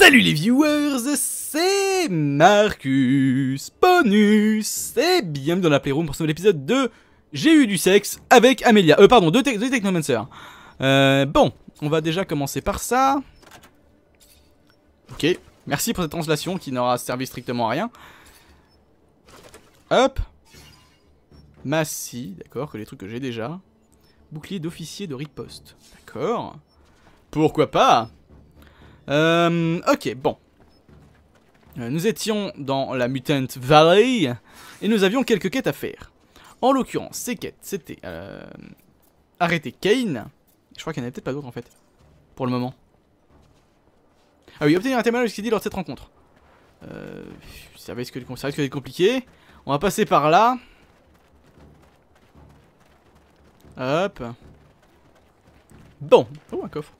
Salut les viewers, c'est Marcus Bonus et bienvenue dans la Playroom pour ce nouvel épisode de J'ai eu du sexe avec Amelia. Pardon, de Technomancer. Bon, on va déjà commencer par ça. Ok, merci pour cette translation qui n'aura servi strictement à rien. Hop. Massy, d'accord, que les trucs que j'ai déjà. Bouclier d'officier de riposte, d'accord. Pourquoi pas. Ok, bon. Nous étions dans la Mutant Valley et nous avions quelques quêtes à faire. En l'occurrence, ces quêtes, c'était arrêter Kane. Je crois qu'il n'y en avait peut-être pas d'autres en fait, pour le moment. Ah oui, obtenir un témoignage qui dit lors de cette rencontre. Ça risque d'être compliqué. On va passer par là. Hop. Bon. Oh, un coffre.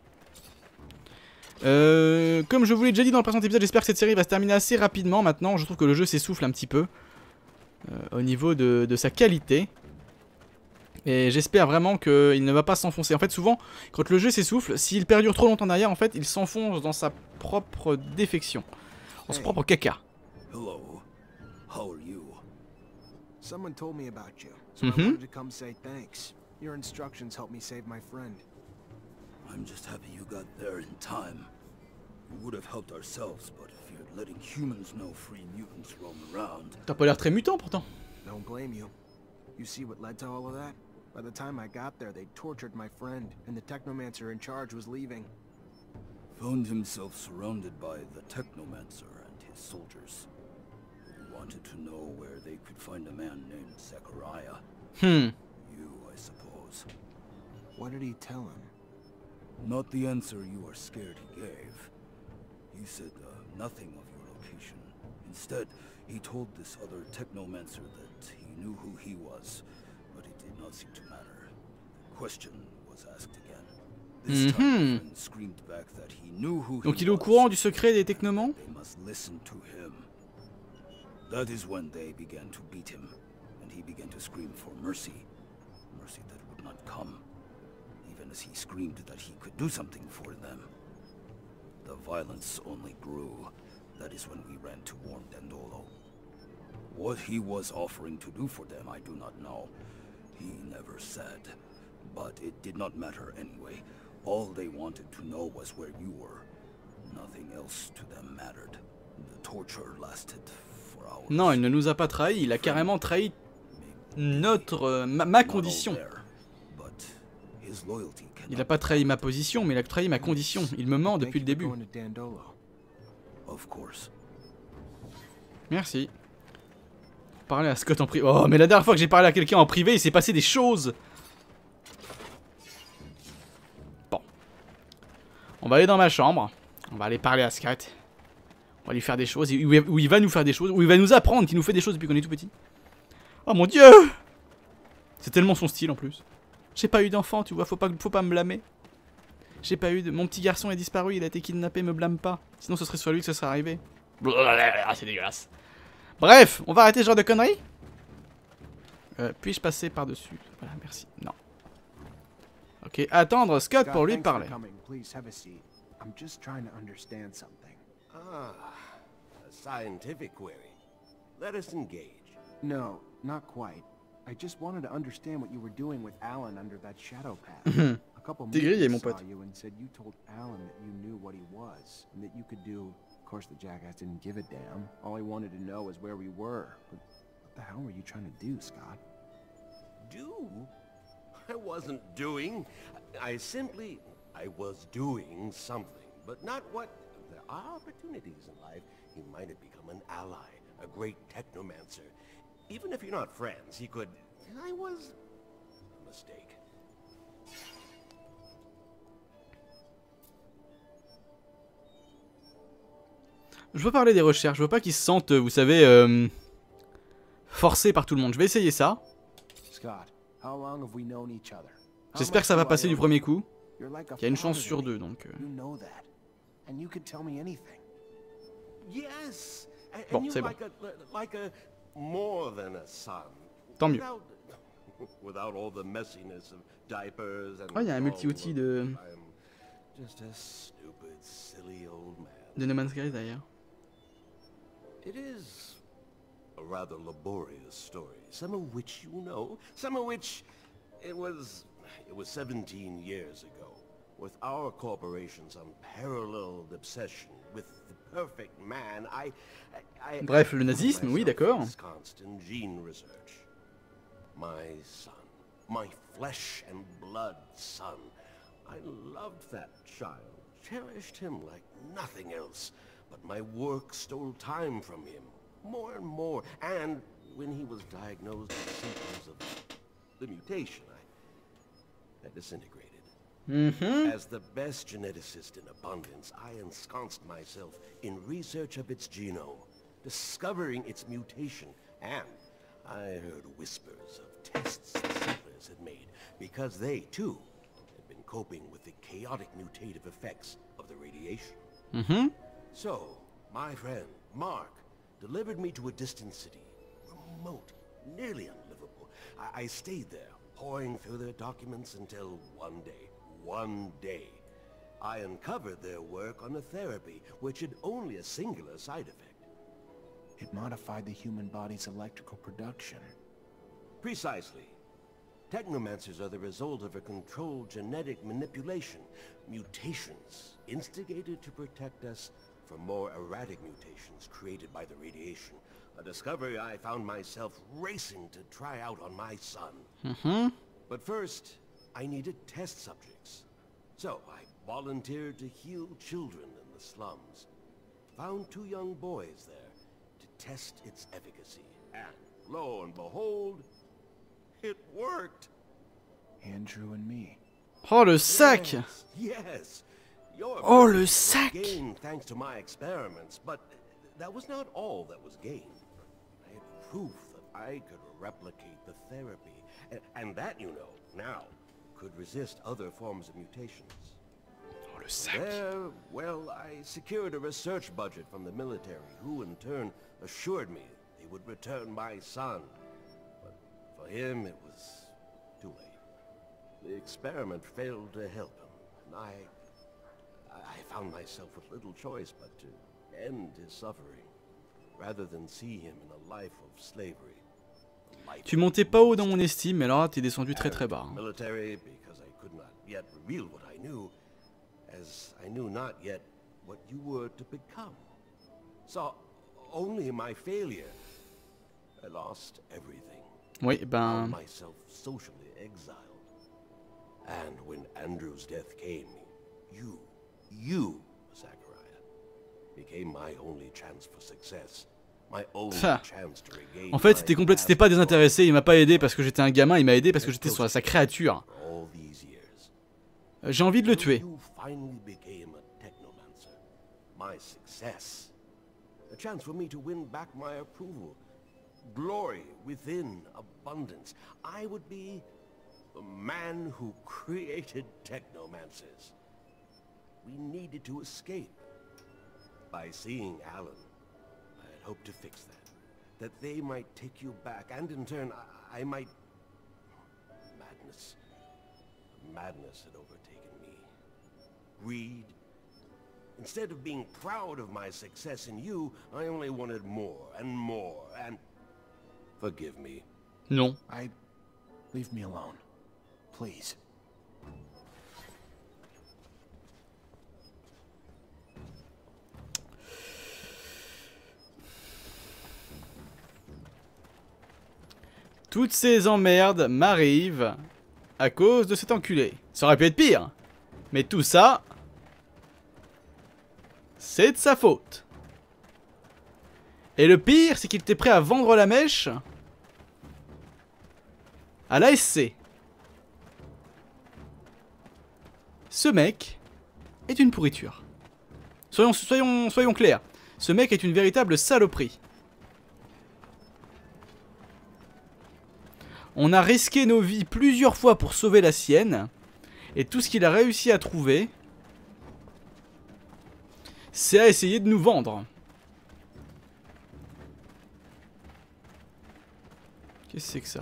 Comme je vous l'ai déjà dit dans le précédent épisode, j'espère que cette série va se terminer assez rapidement maintenant. Je trouve que le jeu s'essouffle un petit peu au niveau de sa qualité. Et j'espère vraiment qu'il ne va pas s'enfoncer. En fait, souvent, quand le jeu s'essouffle, s'il perdure trop longtemps derrière, en fait, il s'enfonce dans sa propre défection. Dans son propre caca. Hello. How are you? Someone told me about you, so I wanted to come say thanks. Your instructions helped me save my friend. I'm just happy you got there in time. We would have helped ourselves, but feared letting humans know free mutants roam around. T'as pas l'air très mutant pourtant. Don't blame you. You see what led to all of that? By the time I got there, they tortured my friend, and the Technomancer in charge was leaving. Found himself surrounded by the Technomancer and his soldiers. He wanted to know where they could find a man named Zachariah. You, I suppose. What did he tell him? Not the answer you are scared he gave. He said nothing of your location. Instead, he told this other Technomancer that he knew who he was, but it did not seem to matter. The question was asked again. This time, the screamed back that he knew who he was. Donc il est au courant du secret des Technomans. They must listen to him. That is when they began to beat him, and he began to scream for mercy. Mercy that would not come. As he screamed that he could do something for them. The violence only grew. That is when we ran to warn Dandolo. What he was offering to do for them, I do not know. He never said. But it did not matter anyway. All they wanted to know was where you were. Nothing else to them mattered. The torture lasted for hours. Non, il ne nous a pas trahi, il a carrément trahi ma condition. Il a pas trahi ma position, mais il a trahi ma condition. Il me ment depuis le début. Merci. Parler à Scott en privé. Oh, mais la dernière fois que j'ai parlé à quelqu'un en privé, il s'est passé des choses. Bon. On va aller dans ma chambre. On va aller parler à Scott. On va lui faire des choses. Où il va nous faire des choses. Où il va nous apprendre qu'il nous fait des choses depuis qu'on est tout petit. Oh mon dieu! C'est tellement son style en plus. J'ai pas eu d'enfant, tu vois, faut pas me blâmer. J'ai pas eu de... Mon petit garçon est disparu, il a été kidnappé, me blâme pas. Sinon ce serait sur lui que ce serait arrivé. C'est dégueulasse. Bref, on va arrêter ce genre de conneries. Puis-je passer par-dessus? Voilà, merci. Non. Ok, attendre Scott pour lui parler. Ah, a scientific query. Let us engage. No, not quite. I just wanted to understand what you were doing with Alan under that shadow path. A couple mutants saw you and said you told Alan that you knew what he was and that you could do. Of course, the jackass didn't give a damn. All he wanted to know is where we were. But what the hell were you trying to do, Scott? Do? I wasn't doing. I was doing something, but not what. There are opportunities in life. He might have become an ally, a great Technomancer. Even if you're not friends, he could... I was... a mistake. Je veux parler des recherches, je veux pas qu'ils se sentent, vous savez, forcés par tout le monde. Je vais essayer ça. J'espère que ça va passer du premier coup. Il y a une chance sur deux, donc... Bon, c'est bon. More than a son. Tant mieux. Without all the messiness of diapers and il y a un multi-outil de... Just a stupid, silly old man. de No Man's Sky d'ailleurs. It is a rather laborious story, some of which you know, some of which it was 17 years ago, with our corporation's unparalleled obsession with the perfect man. Bref, le nazisme, oui, d'accord. Constant gene research. My son, my flesh and blood son. I loved that child, cherished him like nothing else. But my work stole time from him, more and more. And when he was diagnosed with symptoms of the mutation, I disintegrated. As the best geneticist in abundance, I ensconced myself in research of its genome, discovering its mutation, and I heard whispers of tests the settlers had made, because they, too, had been coping with the chaotic mutative effects of the radiation. So, my friend, Mark, delivered me to a distant city, remote, nearly unlivable. I stayed there, poring through their documents until one day, I uncovered their work on a therapy which had only a singular side effect. It modified the human body's electrical production. Precisely. Technomancers are the result of a controlled genetic manipulation. Mutations instigated to protect us from more erratic mutations created by the radiation. A discovery I found myself racing to try out on my son. But first, I needed test subjects. So I volunteered to heal children in the slums. Found 2 young boys there to test its efficacy. And lo and behold, it worked. Andrew and me. Oh le sac! Yes. Oh le sac! Gained thanks to my experiments, but that was not all that was gained. I had proof that I could replicate the therapy, and that, you know, now could resist other forms of mutations. Oh le sac! There, well, I secured a research budget from the military, who in turn assured me they would return my son. But for him, it was too late. The experiment failed to help him, and I found myself with little choice but to end his suffering, rather than see him in a life of slavery. Tu montais pas haut dans mon estime, mais alors là, t'es descendu très très bas. Military, because I could not yet reveal what I knew, as I knew not yet what you were to become. Saw only my failure. I lost everything. Oui, Found myself socially exiled. And when Andrew's death came, you, Zachariah, became my only chance for success. My only chance to regain. En fait, c'était pas désintéressé, il m'a pas aidé parce que j'étais un gamin, il m'a aidé parce que j'étais sur sa créature. J'ai envie de le tuer. My success. A chance for me to win back my approval. Glory within abundance. I would be the man who created technomancers. We needed to escape. By seeing Alan, I had hoped to fix that. That they might take you back, and in turn, I might... Madness. Madness had overtaken me. Greed. Instead of being proud of my success in you, I only wanted more and more, and... Forgive me. Non. Leave me alone. Please. Toutes ces emmerdes m'arrivent à cause de cet enculé. Ça aurait pu être pire. Mais tout ça, c'est de sa faute. Et le pire, c'est qu'il était prêt à vendre la mèche à l'ASC. Ce mec est une pourriture. Soyons clairs. Ce mec est une véritable saloperie. On a risqué nos vies plusieurs fois pour sauver la sienne. Et tout ce qu'il a réussi à trouver, c'est à essayer de nous vendre. Qu'est-ce que c'est que ça?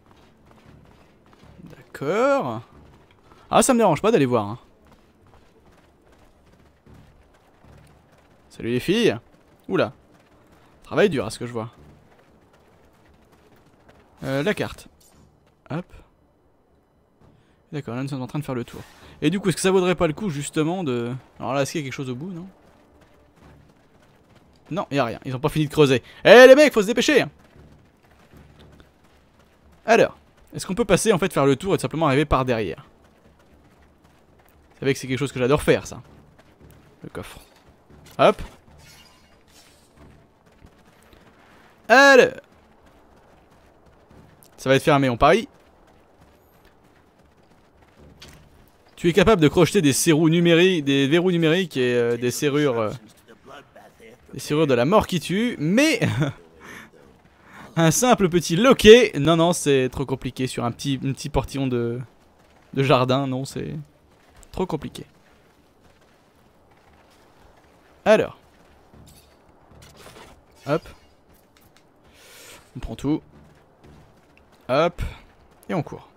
D'accord. Ah, ça me dérange pas d'aller voir. Hein. Salut les filles. Oula. Travail dur à ce que je vois. La carte. Hop. D'accord, là nous sommes en train de faire le tour. Et du coup, est-ce que ça vaudrait pas le coup justement de... Alors là, est-ce qu'il y a quelque chose au bout, non? Non, il y a rien. Ils ont pas fini de creuser. Eh les mecs, faut se dépêcher. Alors, est-ce qu'on peut passer en fait faire le tour et tout simplement arriver par derrière? Vous savez que c'est quelque chose que j'adore faire, ça. Le coffre. Hop. Alors. Ça va être fermé, on parie. Tu es capable de crocheter des verrous numériques et des serrures de la mort qui tue, mais un simple petit loquet, non non, c'est trop compliqué sur un petit portillon de jardin, non, c'est trop compliqué. Alors. Hop. On prend tout. Hop. Et on court.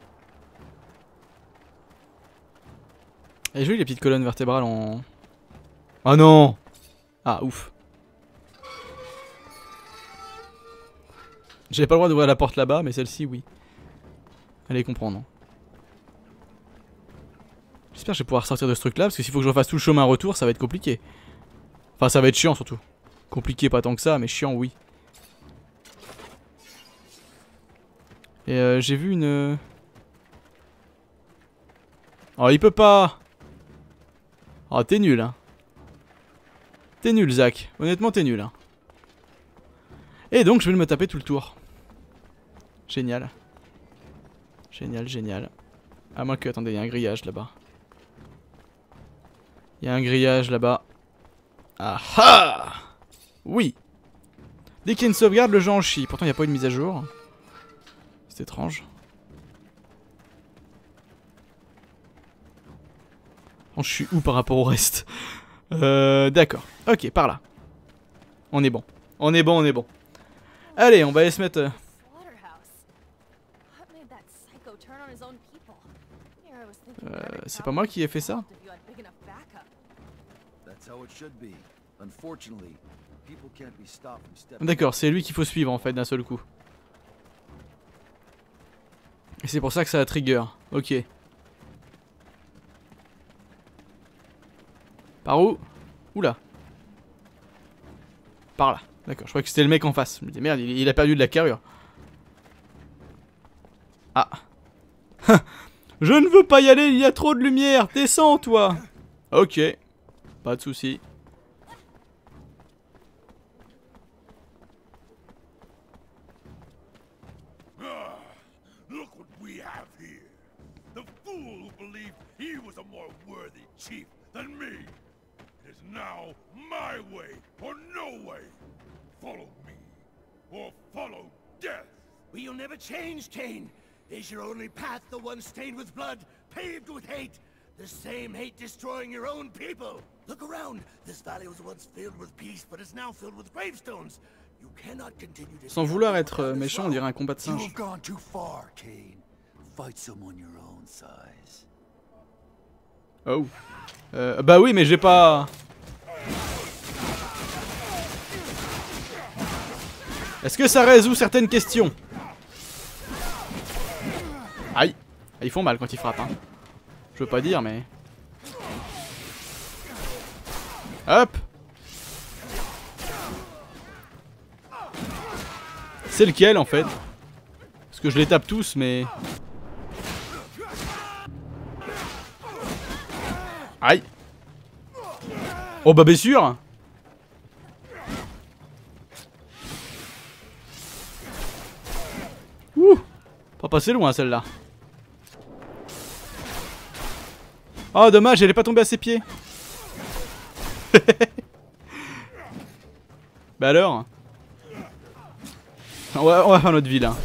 Et joli les petites colonnes vertébrales en... Oh non! Ah ouf. J'avais pas le droit d'ouvrir la porte là-bas, mais celle-ci oui. Allez comprendre. J'espère que je vais pouvoir sortir de ce truc là, parce que s'il faut que je refasse tout le chemin retour, ça va être compliqué. Enfin ça va être chiant surtout. Compliqué pas tant que ça, mais chiant oui. Et j'ai vu une... Oh il peut pas. Oh t'es nul hein. T'es nul Zach. Honnêtement t'es nul hein. Et donc je vais me taper tout le tour. Génial. Génial, génial. À moins que... Attendez, il y a un grillage là-bas. Il y a un grillage là-bas. Ah ah! Oui. Dès qu'il y a une sauvegarde, le jeu en chie. Pourtant il n'y a pas eu de mise à jour. C'est étrange. Je suis où par rapport au reste? D'accord. Ok, par là. On est bon. On est bon, on est bon. Allez, on va aller se mettre... c'est pas moi qui ai fait ça? D'accord, c'est lui qu'il faut suivre en fait d'un seul coup. Et c'est pour ça que ça a trigger. Ok. Par où? Oula. Par là. D'accord, je crois que c'était le mec en face. Je me dis merde, il a perdu de la carrure. Ah. Je ne veux pas y aller, il y a trop de lumière. Descends toi. Ok. Pas de soucis. Look what we have here. The fool who believed he was a more worthy chief than me. It is now my way or no way. Follow me or follow death. Will you never change, Cain? Is your only path the one stained with blood, paved with hate? The same hate destroying your own people. Look around. This valley was once filled with peace, but is now filled with gravestones. You cannot continue to... Sans vouloir être méchant, on dirait un combat de singe. You've gone too far, Cain. Fight someone your own size. Oh. Bah oui, mais j'ai pas... Est-ce que ça résout certaines questions? Aïe. Ils font mal quand ils frappent, hein. Je veux pas dire, mais... Hop. C'est lequel, en fait? Parce que je les tape tous, mais... Aïe. Oh bah bien sûr. Ouh. Pas passé loin celle-là. Oh dommage, elle est pas tombée à ses pieds. Bah alors. On va faire notre ville.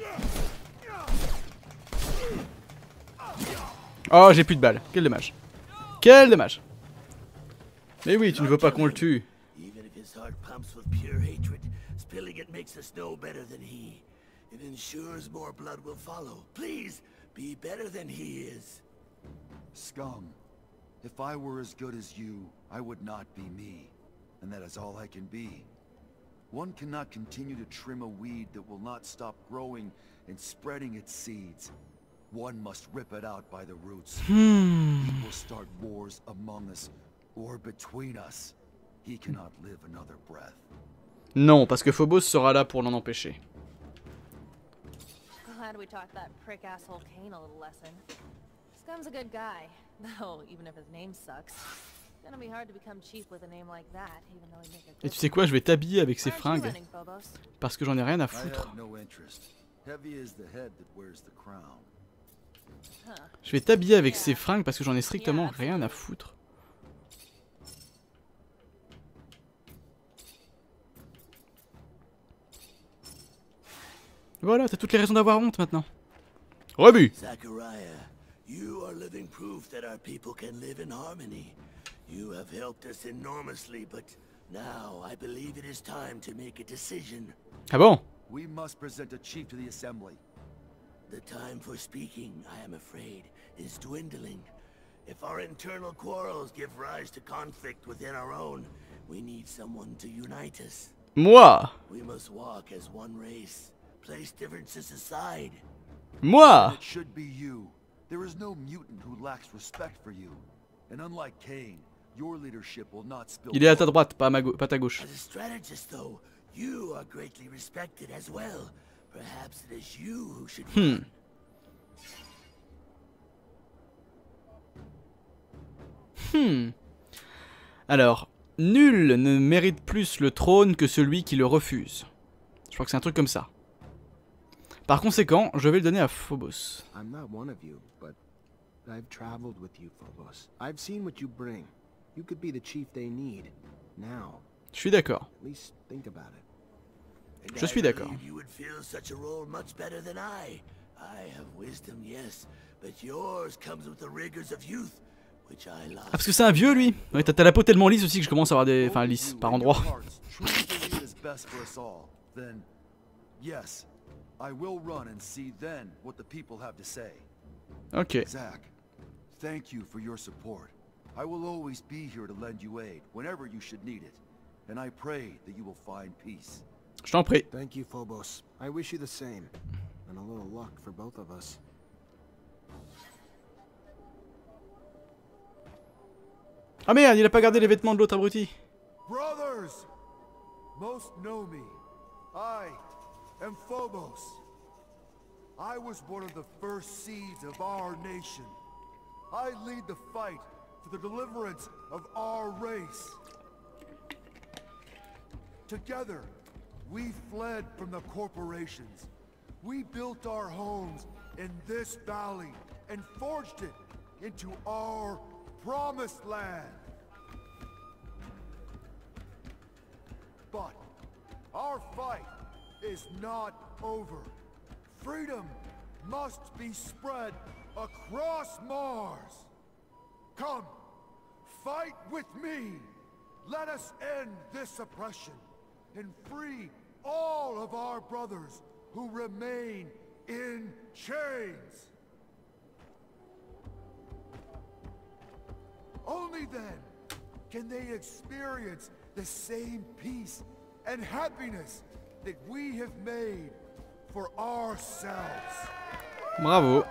Oh j'ai plus de balles, quel dommage. Quel dommage. Mais oui, tu ne veux pas qu'on le tue. Even if his heart pumps with pure hatred, spilling it makes us no better than he. It ensures more blood will follow. Please, be better than he is. Scum. If I were as good as you, I would not be me. and that is all I can be. One cannot continue to trim a weed that will not stop growing and spreading its seeds. One must rip it out by the roots. He will start wars among us, or between us. He cannot live another breath. Non, parce que Phobos sera là pour l'en empêcher. Glad we taught that prick asshole Kane a little lesson. Scum's a good guy, though even if his name sucks. It's gonna be hard to become chief with a name like that, even though he'd make a good. Et tu sais quoi, je vais t'habiller avec ces Aren't you fringues. running, Phobos? Parce que j'en ai rien à I foutre. have no interest. Heavy is the head that wears the crown. Huh. Je vais t'habiller avec ces fringues parce que j'en ai strictement rien à foutre. Voilà, t'as toutes les raisons d'avoir honte maintenant. Rebut. Zachariah, you are living proof that our people can live in harmony. You have helped us enormously, but now I believe it is time to make a decision. Ah bon? We must present a chief to the assembly. The time for speaking, I am afraid, is dwindling. If our internal quarrels give rise to conflict within our own, we need someone to unite us. Moi. We must walk as one race, place differences aside. Moi. It should be you. There is no mutant who lacks respect for you. And unlike Kane, your leadership will not spill. Il est à ta droite, pas à, pas à ta gauche. As a strategist, though, you are greatly respected as well. Perhaps it is you who should run. Alors, nul ne mérite plus le trône que celui qui le refuse. Je crois que c'est un truc comme ça. Par conséquent, je vais le donner à Phobos. I'm not one of you, but I've traveled with you, Phobos. I've seen what you bring. You could be the chief they need. Now, Je suis d'accord. at least think about it. And Je suis d'accord. I believe you would fill such a role much better than I. I have wisdom, yes, but yours comes with the rigors of youth, which I Ah, lost. parce que c'est un vieux lui. Ouais, t'as la peau tellement lisse aussi que je commence à avoir des... Enfin, lisse, You par in your endroits. hearts truly believe it is best for us all. Then, yes, I will run and see then what the people have to say. Ok. Zach, thank you for your support. I will always be here to lend you aid whenever you should need it. And I pray that you will find peace. Je t'en prie. Thank you, Phobos. I wish you the same. And a little luck for both of us. Ah merde, il a pas gardé les vêtements de l'autre abruti. Brothers, most know me. I am Phobos. I was one of the first seeds of our nation. I lead the fight for the deliverance of our race. Together, we fled from the corporations. We built our homes in this valley and forged it into our promised land. But our fight is not over. Freedom must be spread across Mars. Come, fight with me. Let us end this oppression and free all of our brothers who remain in chains. Only then can they experience the same peace and happiness that we have made for ourselves. Bravo.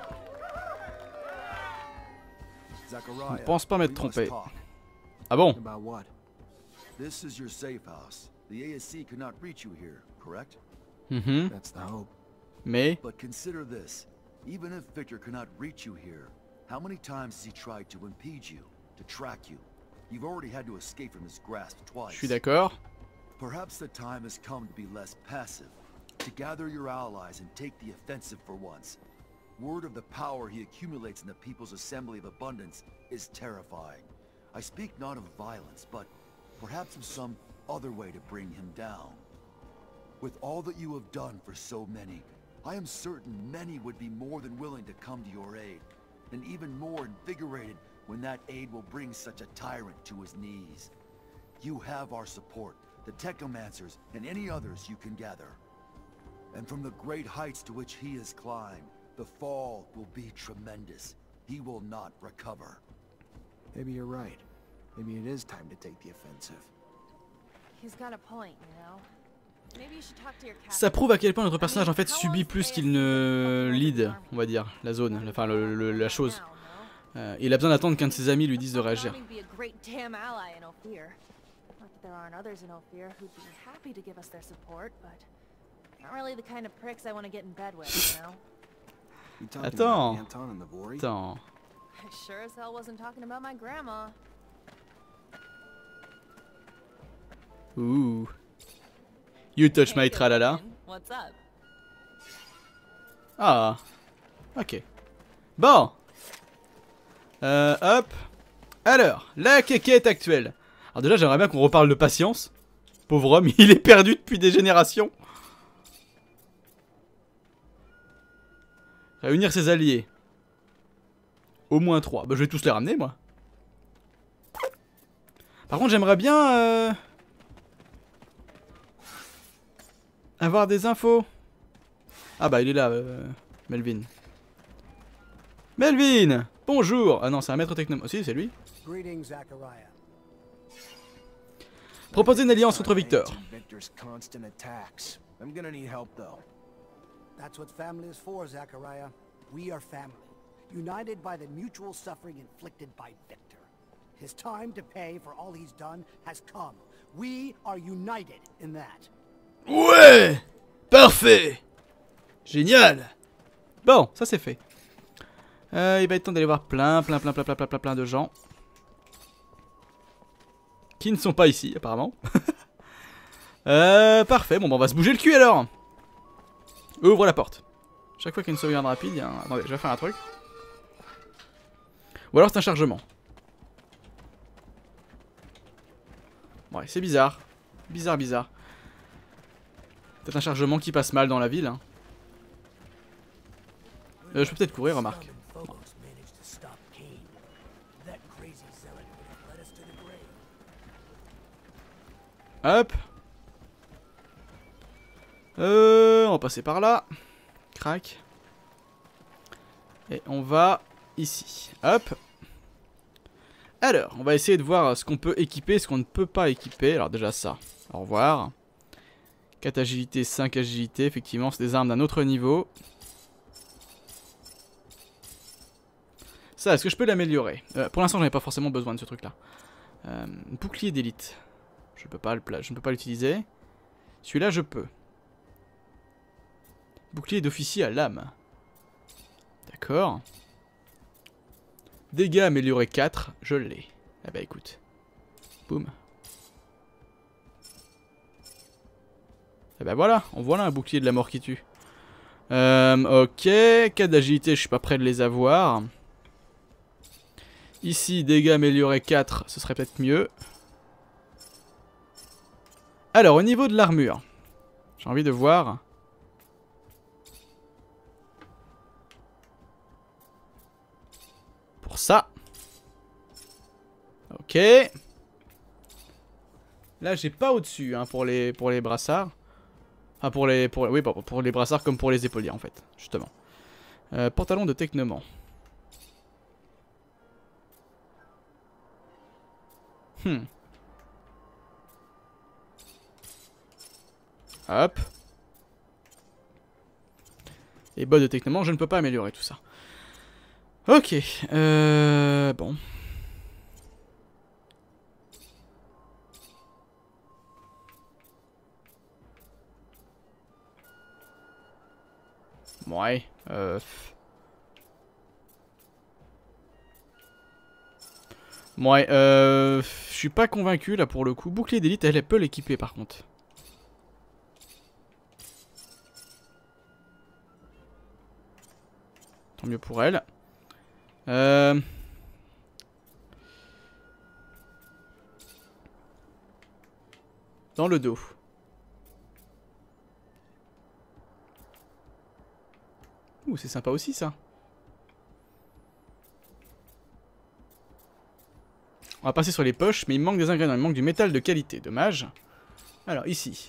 Zachariah, Je pense pas m'être we must trompé. talk. Ah bon? About what? This is your safe house. The ASC cannot reach you here, correct? That's the hope. Mais... But consider this. Even if Victor cannot reach you here, how many times has he tried to impede you, to track you? You've already had to escape from his grasp twice. Je suis d'accord. Perhaps the time has come to be less passive, to gather your allies and take the offensive for once. Word of the power he accumulates in the People's Assembly of Abundance is terrifying. I speak not of violence, but perhaps of some other way to bring him down. With all that you have done for so many, I am certain many would be more than willing to come to your aid, and even more invigorated when that aid will bring such a tyrant to his knees. You have our support, the Technomancers, and any others you can gather. And from the great heights to which he has climbed, the fall will be tremendous. He will not recover. Maybe you're right. Maybe it is time to take the offensive. He's got a point, you know. Maybe you should talk to your captain. Ça prouve à quel point notre personnage en fait subit plus qu'il ne lead, on va dire, la zone, enfin la chose. Il a besoin d'attendre qu'un de ses amis lui dise de réagir. Attends. Attends. Ouh. You touch my tralala. Ah. Ok. Bon. Hop. Alors, la quéquette actuelle. Alors déjà, j'aimerais bien qu'on reparle de patience. Pauvre homme, il est perdu depuis des générations. Réunir ses alliés. Au moins 3. Bah, je vais tous les ramener, moi. Par contre, j'aimerais bien... avoir des infos. Ah bah, il est là, Melvin. Melvin! Bonjour! Ah non, c'est un maître techno... Si, c'est lui. Proposez une alliance contre Victor. That's what family is for, Zachariah. We are family, united by the mutual suffering inflicted by Victor. His time to pay for all he's done has come. We are united in that. Ouais! Parfait! Génial! Bon, ça c'est fait. Il va être temps d'aller voir plein de gens. Qui ne sont pas ici, apparemment. Parfait, bon, bah, on va se bouger le cul alors. Ouvre la porte. Chaque fois qu'il y a une sauvegarde rapide, il y a un... Attendez, je vais faire un truc. Ou alors c'est un chargement. Ouais, c'est bizarre. Bizarre. Peut-être un chargement qui passe mal dans la ville. Hein. Je peux peut-être courir, remarque. Hop. On va passer par là. Crac. Et on va ici. Hop. Alors, on va essayer de voir ce qu'on peut équiper, ce qu'on ne peut pas équiper. Alors déjà ça. Au revoir. 4 agilité, 5 agilité. Effectivement, c'est des armes d'un autre niveau. Ça, est-ce que je peux l'améliorer? Pour l'instant, j'en ai pas forcément besoin de ce truc-là. Bouclier d'élite. Je ne peux pas l'utiliser. Celui-là, je peux. Bouclier d'officier à lame. D'accord. Dégâts améliorés 4, je l'ai. Ah bah écoute. Boum. Et bah voilà, on voit là un bouclier de la mort qui tue. Ok, 4 d'agilité, je suis pas prêt de les avoir. Ici, dégâts améliorés 4, ce serait peut-être mieux. Alors, au niveau de l'armure, j'ai envie de voir. Pour ça. Ok. Là, j'ai pas au-dessus hein, pour les brassards. Enfin, pour les brassards comme pour les épauliers, en fait, justement. Pantalon de technoman. Hop. Et bottes de technoman, je ne peux pas améliorer tout ça. Ok. Bon. Ouais. Ouais, je suis pas convaincu là pour le coup. Bouclier d'élite, elle peut l'équiper par contre. Tant mieux pour elle. Dans le dos. Ouh, c'est sympa aussi ça. On va passer sur les poches, mais il me manque des ingrédients, il me manque du métal de qualité, dommage. Alors ici.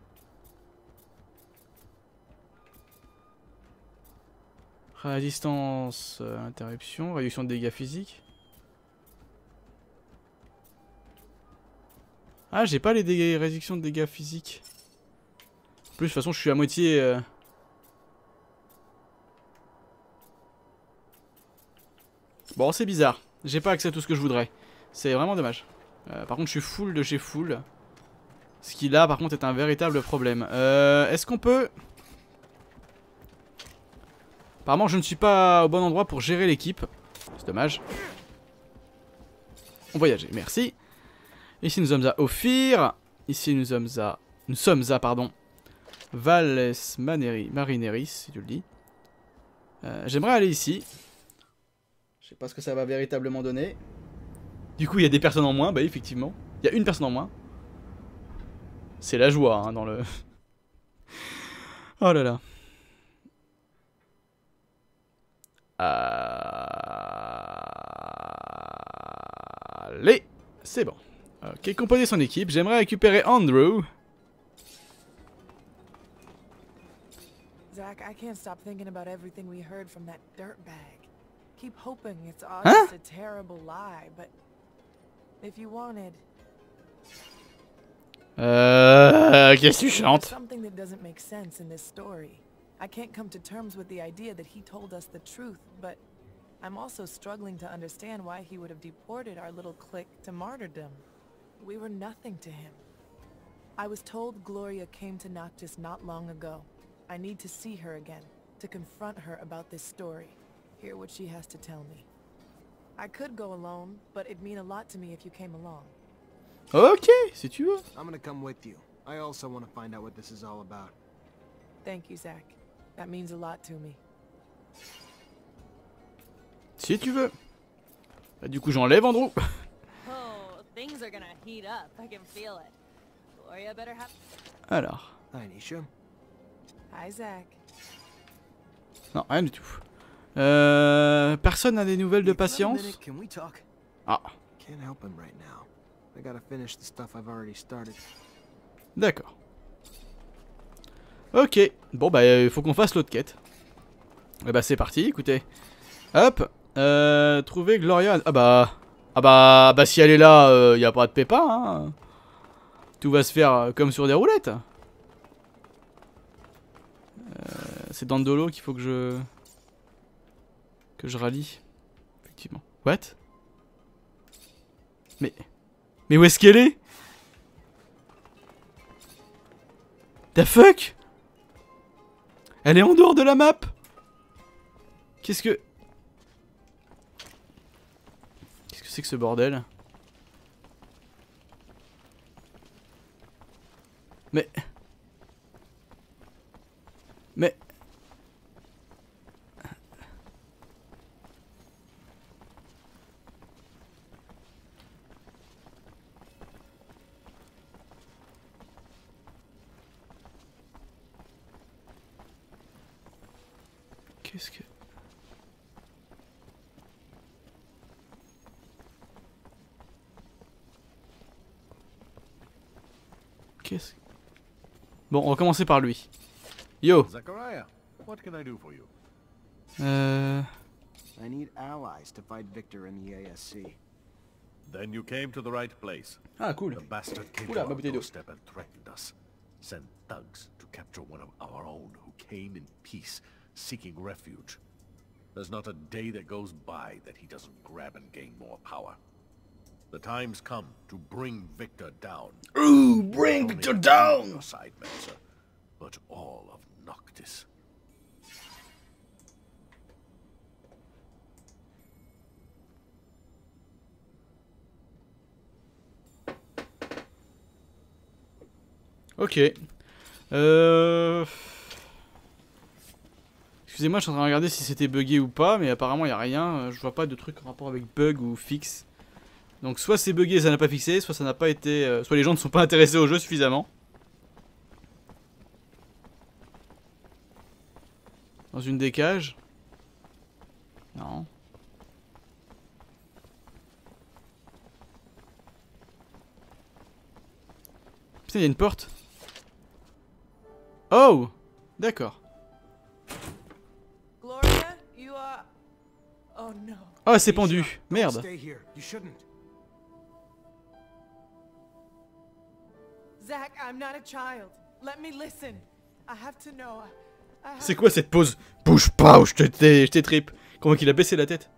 Résistance, interruption, réduction de dégâts physiques. Ah, j'ai pas les dégâts, réduction de dégâts physiques. En plus, de toute façon, je suis à moitié... Bon, c'est bizarre. J'ai pas accès à tout ce que je voudrais. C'est vraiment dommage. Par contre, je suis full de chez full. Ce qui, là, par contre, est un véritable problème. Est-ce qu'on peut... Apparemment, je ne suis pas au bon endroit pour gérer l'équipe. C'est dommage. On voyage, merci. Ici, nous sommes à Ophir. Ici, nous sommes à, pardon, Valles Marineris, si tu le dis. J'aimerais aller ici. Je sais pas ce que ça va véritablement donner. Du coup, il y a des personnes en moins. Bah, effectivement. Il y a une personne en moins. C'est la joie, hein, dans le... Oh là là. Allez, c'est bon. Ok, composer son équipe. J'aimerais récupérer Andrew. Zach, I can't stop thinking about everything we heard from that dirtbag. Keep hoping it's all Hein? just a terrible lie, but if you wanted, Qu'est-ce que tu there's chantes? something that doesn't make sense in this story. I can't come to terms with the idea that he told us the truth, but I'm also struggling to understand why he would have deported our little clique to martyrdom. We were nothing to him. I was told Gloria came to Noctis not long ago. I need to see her again, to confront her about this story, hear what she has to tell me. I could go alone, but it'd mean a lot to me if you came along. Ok, si tu veux. I'm gonna come with you. I also want to find out what this is all about. Thank you, Zach. That means a lot to me. Si tu veux. Bah, du coup, j'enlève Andrew. Oh, things are gonna heat up. I can feel it. Gloria better have... Alors. Hi, Nisha. Hi, Zach. Non, rien du tout. Personne n'a des nouvelles de You got a patience? minute? Can we talk? Ah, Can't help him right now. I gotta finish the stuff I've already started. d'accord. Ok. Bon, bah, il faut qu'on fasse l'autre quête. Et bah, c'est parti, écoutez. Hop. Trouver Gloria. Ah bah, si elle est là, y a pas de pépin, hein. Tout va se faire comme sur des roulettes. C'est Dandolo qu'il faut que je rallie. Effectivement. What? Mais où est-ce qu'elle est? The fuck? Elle est en dehors de la map? Qu'est-ce que c'est que ce bordel? Mais... Qu'est-ce que... Bon, on va commencer par lui. Yo. Zachariah, what can I do for you? I need allies to fight Victor in the ASC. Then you came to the right place. Ah, cool. The bastard came Oula, to ma our bouteille d'eau. doorstep and threatened us. Sent thugs to capture one of our own who came in peace, seeking refuge. There's not a day that goes by that he doesn't grab and gain more power. The time's come to bring Victor down. Ooh, bring Not Victor only down! your side, Melzer, but all of Noctis. Ok. Excusez-moi, je suis en train de regarder si c'était bugué ou pas, mais apparemment il n'y a rien. Je vois pas de truc en rapport avec bug ou fixe. Donc soit c'est bugué et ça n'a pas fixé, soit ça n'a pas été... soit les gens ne sont pas intéressés au jeu suffisamment. Dans une des cages. Non. Putain, il y a une porte. Oh! D'accord. Gloria, you are... Oh no. Oh, c'est pendu. Don't Merde. stay here. You shouldn't. Zach, I'm not a child. Let me listen. I have to know. C'est quoi cette pause? Bouge pas ou je t'étripe. Comment qu'il a baissé la tête?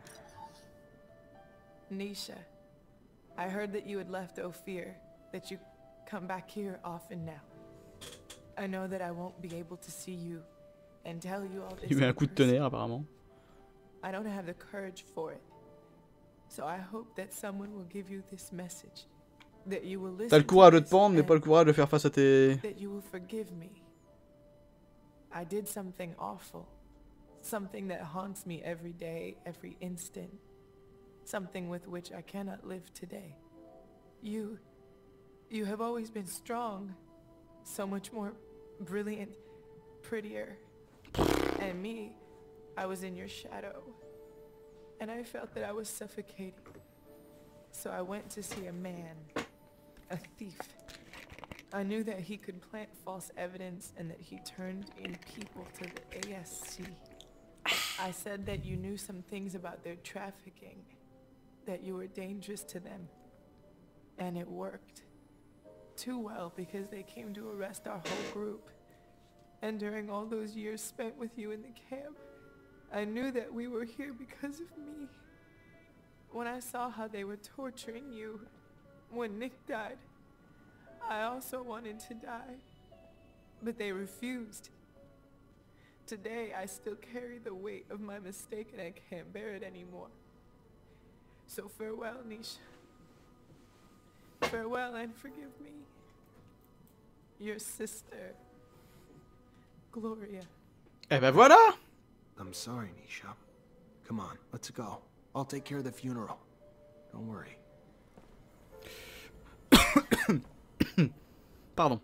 Nisha, I heard that you had left Ophir, that you come back here often now. I know that I won't be able to see you and tell you all this. Il met un coup de tonnerre apparemment. I don't have the courage for it. So I hope that someone will give you this message. That you will listen. T'as le courage de te pendre, mais pas le courage de faire face à tes... That you will forgive me. I did something awful. Something that haunts me every day, every instant. Something with which I cannot live today. You have always been strong. So much more brilliant, prettier. And me, I was in your shadow. And I felt that I was suffocating. So I went to see a man, a thief. I knew that he could plant false evidence and that he turned in people to the ASC. I said that you knew some things about their trafficking, that you were dangerous to them. And it worked. Too well, because they came to arrest our whole group. And during all those years spent with you in the camp, I knew that we were here because of me. When I saw how they were torturing you, when Nick died, I also wanted to die, but they refused. Today, I still carry the weight of my mistake and I can't bear it anymore. So farewell, Nisha. Farewell and forgive me. Your sister, Gloria. Eh ben voilà! I'm sorry, Nisha. Come on, let's go. I'll take care of the funeral. Don't worry. Pardon.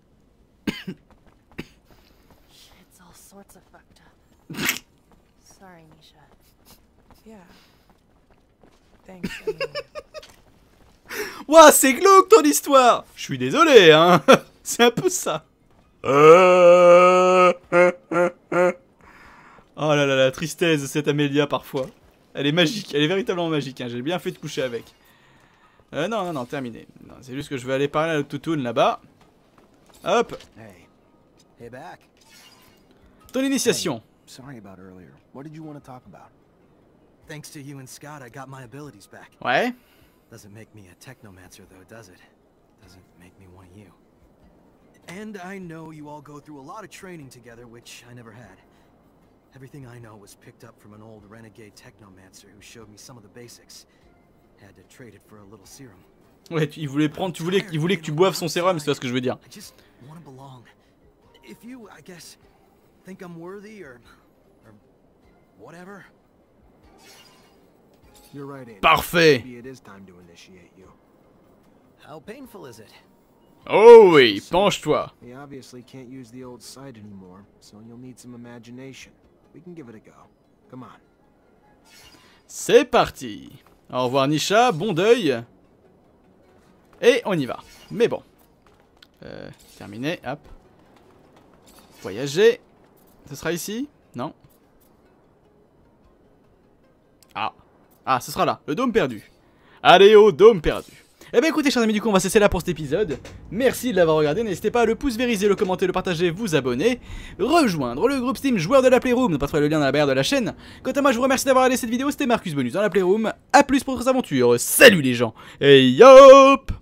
Shit's all sorts of fucked up. Sorry, Nisha. Yeah. Thanks, anyway. Ouah, c'est glauque ton histoire! Je suis désolé, hein! C'est un peu ça. Oh là là, la tristesse de cette Amélia parfois. Elle est magique, elle est véritablement magique, hein. J'ai bien fait de coucher avec. Non, terminé. C'est juste que je vais aller parler à la toutoune là-bas. Hop! Hey back. Ton initiation. Sorry about earlier. What did you want to talk about? Thanks to you and Scott, I got my abilities back. Ouais. Doesn't make me a technomancer though, does it? Doesn't make me one of you. And I know you all go through a lot of training together, which I never had. Everything I know was picked up from an old renegade technomancer who showed me some of the basics. Had to trade it for a little serum. Ouais, il voulait prendre, il voulait que tu boives son sérum, c'est ce que je veux dire. I just want to belong. If you, I guess, think I'm worthy or whatever. You're right, Andy. Parfait. Maybe it is time to initiate you. How painful is it? Oh oui, penche-toi. We obviously can't use the old site anymore, so you'll need some imagination. We can give it a go. Come on. C'est parti. Au revoir Nisha, bon deuil. Et on y va. Mais bon. Terminé, hop. Voyager. Ce sera ici? Non. Ah, ce sera là, le dôme perdu. Allez au dôme perdu. Eh bien écoutez chers amis, du coup on va cesser là pour cet épisode. Merci de l'avoir regardé, n'hésitez pas à le pouce vériser, le commenter, le partager, vous abonner, rejoindre le groupe Steam joueur de la Playroom, ne pas trouver le lien dans la barre de la chaîne. Quant à moi je vous remercie d'avoir regardé cette vidéo, c'était Marcus Bonus dans la Playroom, à plus pour d'autres aventures, salut les gens, et yop.